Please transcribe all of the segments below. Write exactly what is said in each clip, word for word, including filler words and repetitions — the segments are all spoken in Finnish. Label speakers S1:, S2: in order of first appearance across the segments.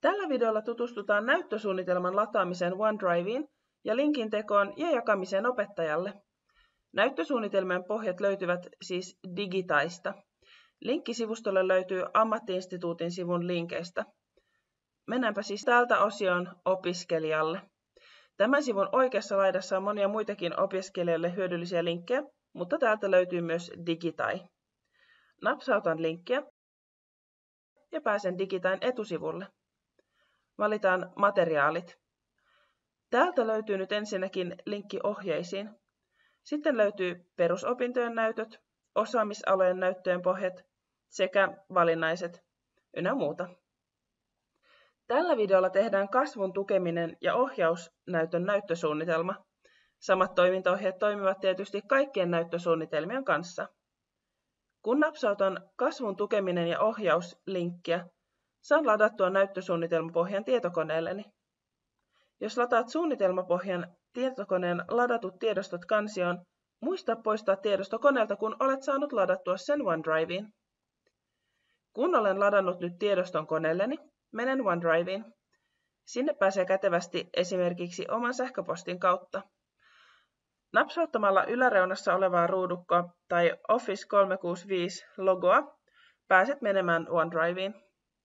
S1: Tällä videolla tutustutaan näyttösuunnitelman lataamiseen OneDriveen ja linkin tekoon ja jakamiseen opettajalle. Näyttösuunnitelmien pohjat löytyvät siis Digitaista. Linkki sivustolle löytyy Ammatti-instituutin sivun linkeistä. Mennäänpä siis täältä osioon opiskelijalle. Tämän sivun oikeassa laidassa on monia muitakin opiskelijalle hyödyllisiä linkkejä, mutta täältä löytyy myös Digitai. Napsautan linkkiä ja pääsen Digitain etusivulle. Valitaan materiaalit. Täältä löytyy nyt ensinnäkin linkki ohjeisiin. Sitten löytyy perusopintojen näytöt, osaamisalojen näyttöjen pohjat sekä valinnaiset ynnä muuta. Tällä videolla tehdään kasvun tukeminen ja ohjausnäytön näyttösuunnitelma. Samat toimintaohjeet toimivat tietysti kaikkien näyttösuunnitelmien kanssa. Kun napsautan kasvun tukeminen ja ohjaus linkkiä, saan ladattua näyttösuunnitelmapohjan tietokoneelleni. Jos lataat suunnitelmapohjan tietokoneen ladatut tiedostot kansioon, muista poistaa tiedosto koneelta, kun olet saanut ladattua sen OneDriveen. Kun olen ladannut nyt tiedoston koneelleni, menen OneDriveen. Sinne pääsee kätevästi esimerkiksi oman sähköpostin kautta. Napsauttamalla yläreunassa olevaa ruudukkoa tai Office kolmesataakuusikymmentäviisi logoa pääset menemään OneDriveen.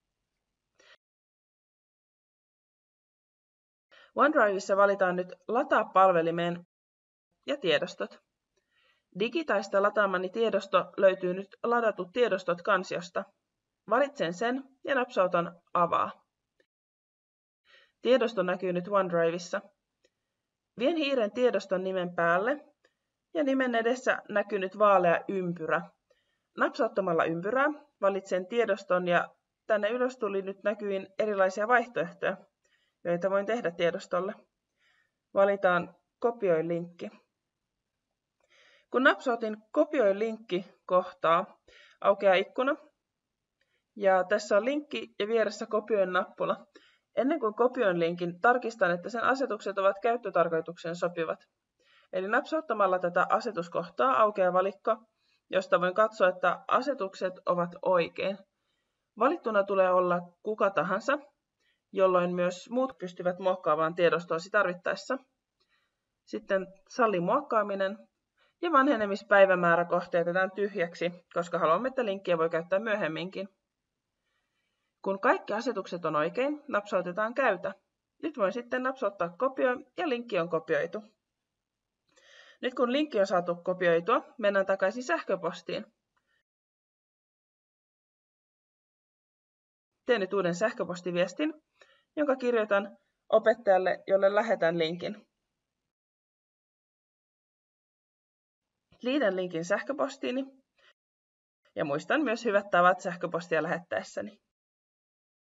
S1: OneDrivessa valitaan nyt Lataa palvelimeen ja tiedostot. Digitaista lataamani tiedosto löytyy nyt Ladatut tiedostot kansiosta. Valitsen sen ja napsautan Avaa. Tiedosto näkyy nyt OneDrivessa. Vien hiiren tiedoston nimen päälle ja nimen edessä näkyy nyt vaalea ympyrä. Napsauttamalla ympyrää valitsen tiedoston ja tänne ylös tuli nyt näkyviin erilaisia vaihtoehtoja, joita voin tehdä tiedostolle. Valitaan kopioi linkki. Kun napsautin kopioi linkki kohtaa, aukeaa ikkuna. Ja tässä on linkki ja vieressä kopioin nappula. Ennen kuin kopioin linkin, tarkistan, että sen asetukset ovat käyttötarkoitukseen sopivat. Eli napsauttamalla tätä asetuskohtaa aukeaa valikko, josta voin katsoa, että asetukset ovat oikein. Valittuna tulee olla kuka tahansa, jolloin myös muut pystyvät muokkaamaan tiedostoasi tarvittaessa. Sitten salli muokkaaminen ja vanhenemispäivämäärä kohta jätetään tyhjäksi, koska haluamme, että linkkiä voi käyttää myöhemminkin. Kun kaikki asetukset on oikein, napsautetaan käytä. Nyt voin sitten napsauttaa kopio ja linkki on kopioitu. Nyt kun linkki on saatu kopioitua, mennään takaisin sähköpostiin. Teen nyt uuden sähköpostiviestin, jonka kirjoitan opettajalle, jolle lähetän linkin. Liitän linkin sähköpostiini ja muistan myös hyvät tavat sähköpostia lähettäessäni.